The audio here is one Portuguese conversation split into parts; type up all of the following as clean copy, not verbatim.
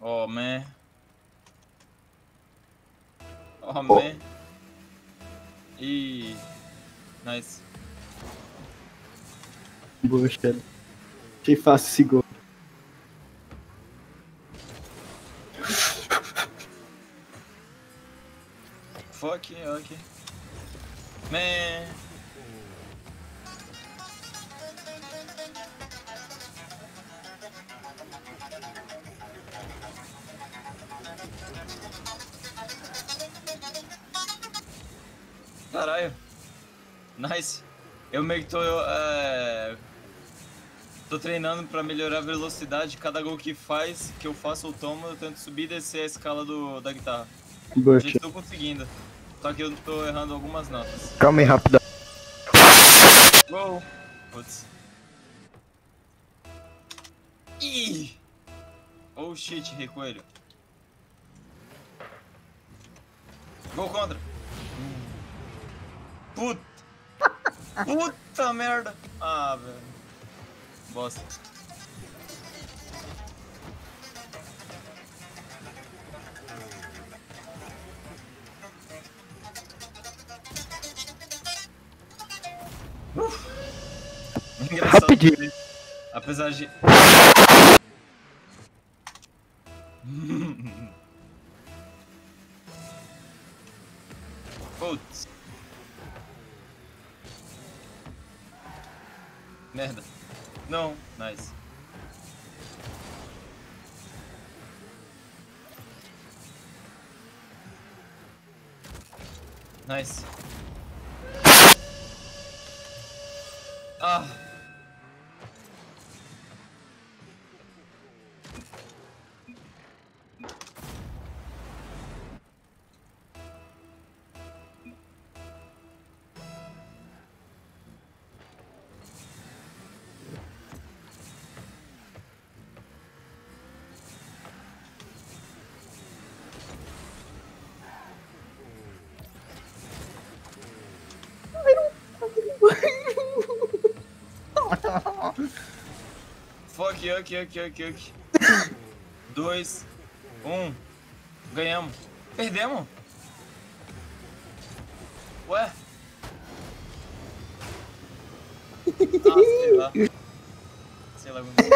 Oh man. Oh Oh. man. E nice. Boa, Shadow. Achei fácil esse gol. Fuck, ok. Man. Caralho. Nice. Eu meio que tô treinando pra melhorar a velocidade. Cada gol que eu faço ou tomo, eu tento subir e descer a escala da guitarra. Boa, Já Shadow. estou conseguindo. Só que eu tô errando algumas notas. Calma aí, rápido. Gol. Putz. Ih! Oh shit, recoelho. Gol contra. Puta. Puta merda. Ah, velho. Bosta. Engraçado. Rapidinho. Apesar de... Putz. Merda. Não, nice. Nice. Ah. Fuck, ok. 2, 1. Ganhamos. Perdemos? Ué? Ah, sei lá. Sei lá como dizer.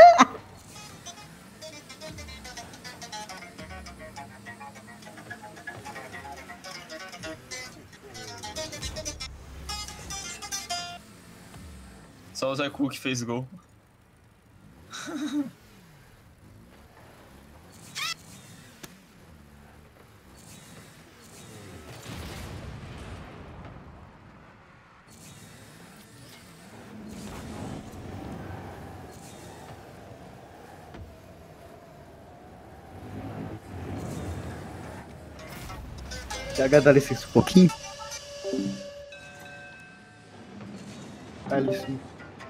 Só o Zé Cu que fez gol. TH, dá licença um pouquinho. Dá licença.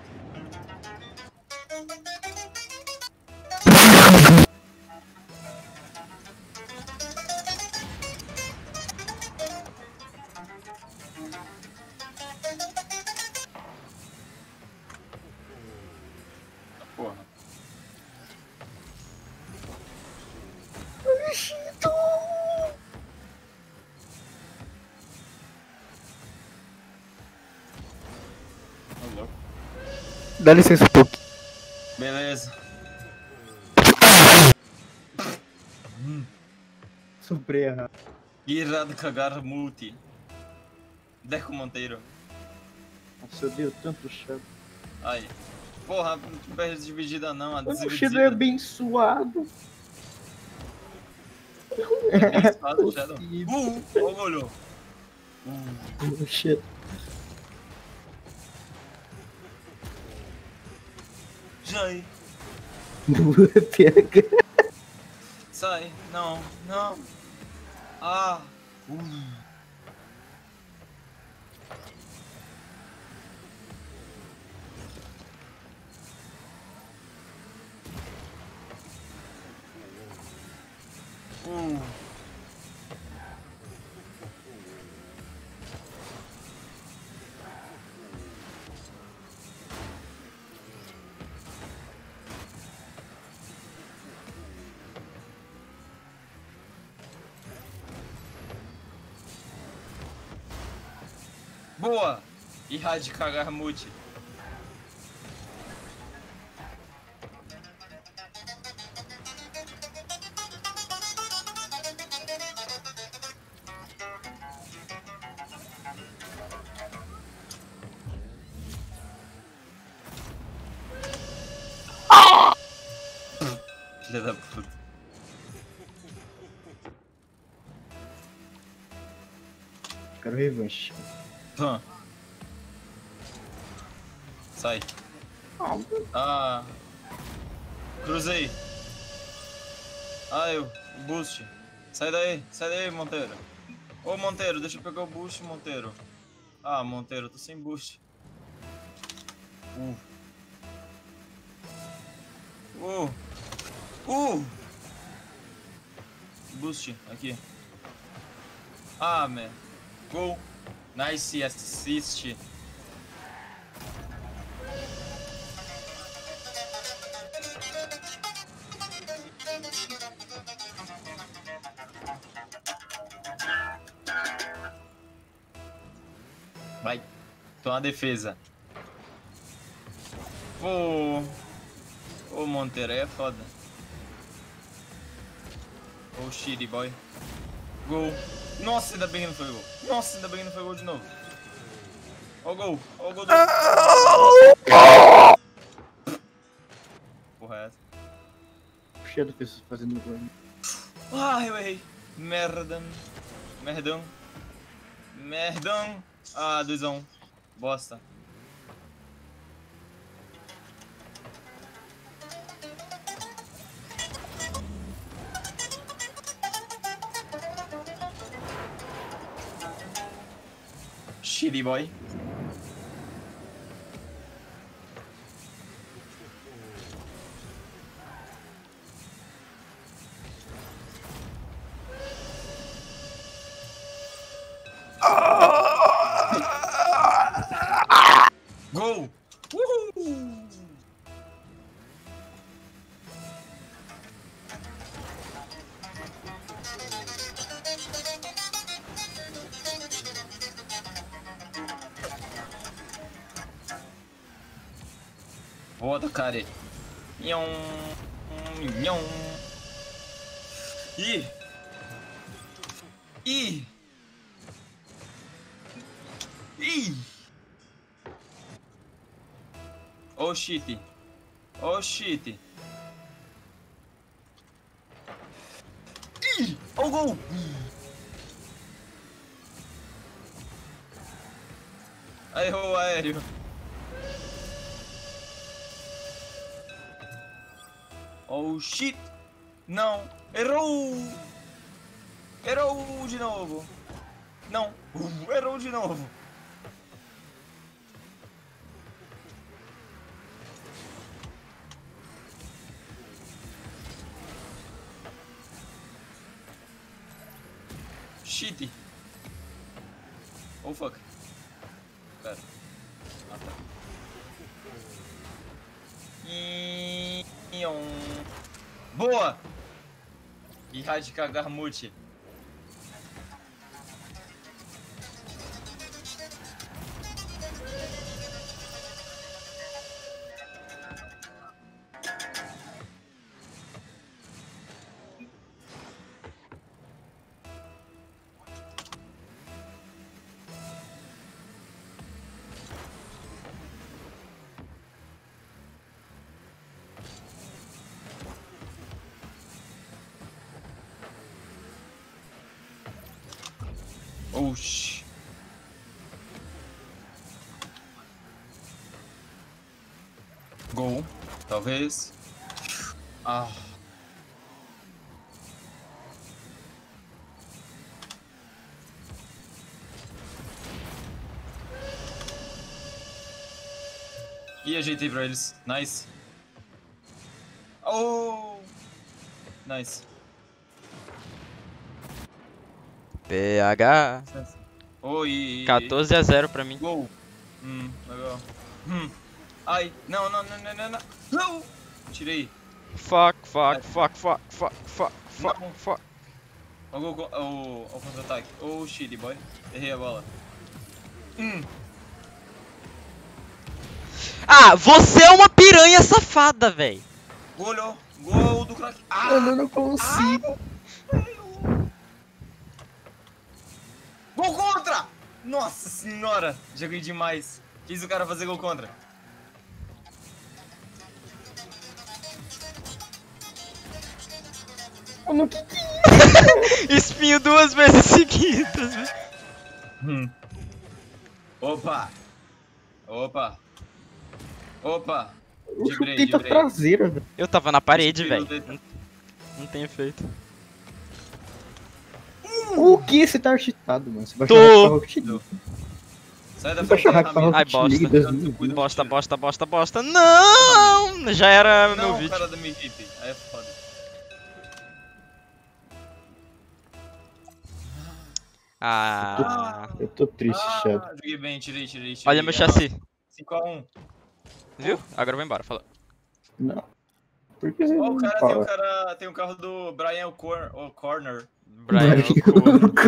Porra. Ô, louco. Dá licença um pouquinho. Beleza. Soprei errado. Irado cagar multi. Deco Monteiro. Nossa, eu dei tanto Shadow. Aí. Porra, não perde dividida não, a O Shadow é dividida. abençoado. É bem suado, Shadow. Possível. Ó, olhou. O Shadow. Sai. Boa, TH. Sai. Não, não. Ah. Uh. Boa! Erradicar Garmute. Filha da puta. Quero revanche. Pã. Sai. Ah. Cruzei. Ah, eu. Boost. Sai daí, Monteiro. Ô, Monteiro, deixa eu pegar o boost, Monteiro. Ah, Monteiro, eu tô sem boost. Boost, aqui. Ah, man. Gol. Nice assist. Vai. Tô na defesa. Ô, Monteiro, aí é foda. Ô, shitty boy. Gol. Nossa, ainda bem que não foi gol. Nossa, ainda bem que não foi gol de novo. Ó o gol. Ó o gol do... Porra, é essa? Cheio de pessoas fazendo gol. Ah, eu errei. Merda. Merdão. Merdão. Ah, 2-1. Bosta. Shitty boy. Gol! Uhul! Foda, cara. Nhon. Nhon. Ih! Ih! Ih! Oh shit! Oh shit! Ih! Oh gol! Errou o aéreo. Oh shit! Não! Errou! Errou de novo! Não! Errou de novo! Shit! Oh fuck! Pera. Ah tá. Boa! Erradicar Garmute. Oxi. Gol, talvez. Ah. E ajeitei pra eles. Nice. Oh! Nice. PH. Oi. 14-0 pra mim. Gol. Legal. Ai, não. Não! Tirei. Fuck. O contra-ataque. Oh, shit, boy. Errei a bola. Ah, você é uma piranha safada, véi. Golou. Gol do craque. Ah! Eu não consigo. Gol contra! Nossa senhora! Joguei demais. Fiz o cara fazer gol contra. Eu não... Espinho 2 vezes seguidas, velho. Opa! Opa! Opa! Eu Dibrei, chutei tua dibrei. traseira, velho. Eu tava na parede, Espinho velho. do- Não tem efeito. O que? Você tá cheatado, mano. Você vai Tô. jogar com a Rocket League. Sai da Você vai frente, jogar com a Ramiro. Ai, Rocket League bosta. 2020. Bosta, bosta, bosta, bosta. Não! Já era meu Não, vídeo. cara da minha equipe. Aí é foda. Ah. Eu tô triste, Shadow. Joguei bem, tirei. Olha meu chassi. 5x1. Viu? Agora eu vou embora. Falou. Não. Por que você Ó, não o cara fala? tem um carro do Brian O'Corner. Brian. Brian.